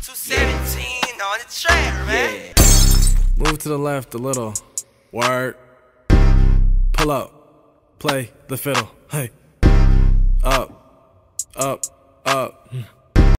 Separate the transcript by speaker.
Speaker 1: 217 on the track, man.
Speaker 2: Move to the left a little. Word. Pull up. Play the fiddle. Hey. Up. Up.